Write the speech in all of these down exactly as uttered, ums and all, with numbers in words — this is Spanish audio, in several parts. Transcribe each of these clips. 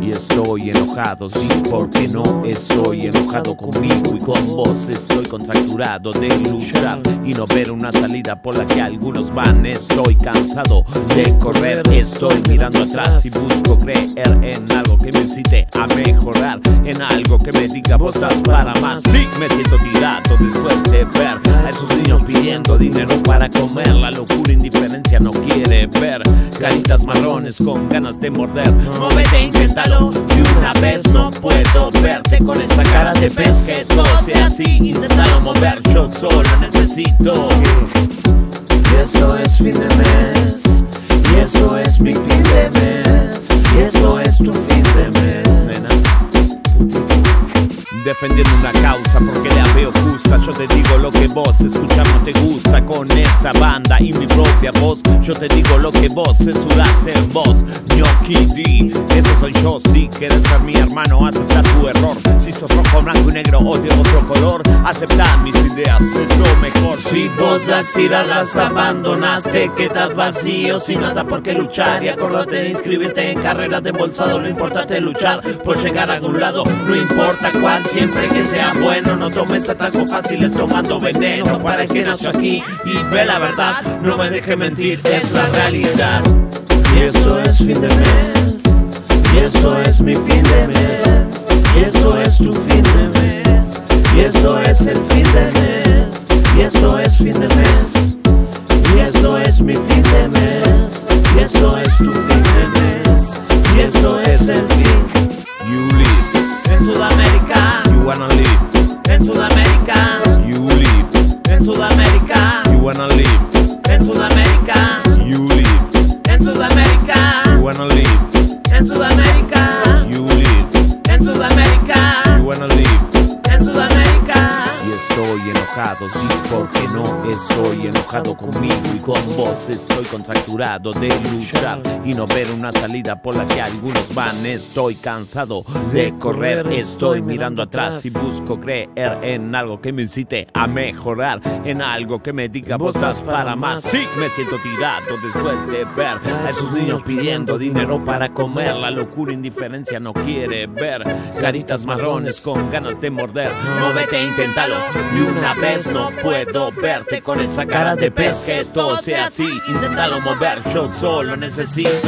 y estoy enojado, sí, porque no estoy enojado conmigo y con vos. Estoy contracturado de luchar y no ver una salida por la que algunos van. Estoy cansado de correr, estoy mirando atrás y busco creer en algo que me incite a mejorar, en algo que me diga vos estás para más. Sí, me siento tirado después de ver a esos niños pidiendo dinero para comer. La locura, indiferencia no quiere ver caritas marrones con ganas de morder. Móvete, inténtalo y una vez no puedo verte con esa cara de pez. Que todo sea así, inténtalo mover, yo solo necesito. Y esto es fin de mes, y esto es mi fin de mes, y esto es tu fin de mes, nena. Defendiendo una causa porque la veo justa. Yo te digo lo que vos escuchas no te gusta. Con esta banda y mi propia voz, yo te digo lo que vos censurás en vos. Ñoqui D, ese soy yo. Si quieres ser mi hermano, acepta tu error. Si sos rojo, blanco y negro o de otro color, acepta mis ideas, es lo mejor. Si vos las tiras, las abandonaste, quedas vacío sin nada por qué luchar. Y acordate de inscribirte en carreras de embolsado. Lo importante es luchar por llegar a algún lado, no importa cuál. Siempre que sea bueno, no tomes atajos fáciles tomando veneno. Para que nació aquí y ve la verdad, no me deje mentir, es la realidad. Y esto es fin de mes, y esto es mi fin de mes, y esto es tu fin de mes, y esto es el fin de mes, y esto es fin de mes, y esto es mi fin de mes, y esto es tu fin de mes, y esto es el fin. You live En Sudamérica, you wanna live. en Sudamérica, You live en Sudamérica, you wanna live. en Sudamérica, You live en Sudamérica, you wanna live. en Sudamérica, You live en Sudamérica, you wanna live. en Sudamérica. Y estoy enojado, sí, porque no estoy enojado conmigo y con vos. Estoy contracturado de luchar y no ver una salida por la que algunos van. Estoy cansado de correr, estoy mirando atrás y busco creer en algo que me incite a mejorar, en algo que me diga vos estás para más. Sí, me siento tirado después de ver a esos niños pidiendo dinero para comer. La locura, indiferencia no quiere ver caritas marrones con ganas de morder. Móvete, inténtalo y una vez no puedo verte con esa cara de pez. Que todo sea así, inténtalo mover, yo solo necesito.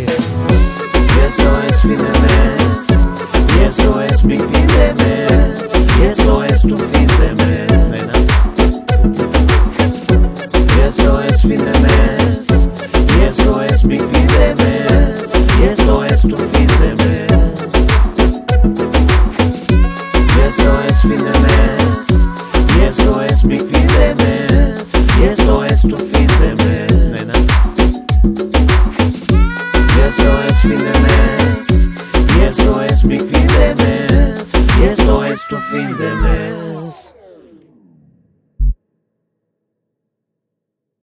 Y esto es fin de mes, y esto es mi fin de mes, y esto es tu fin de mes, nena. Y esto es fin de mes, y esto es mi fin de mes, y esto es tu fin de mes. Y esto es fin de mes, y esto es mi fin de mes, y esto es tu fin de mes, nena. Y esto es fin de mes, y esto es mi fin de mes, y esto es tu fin de mes.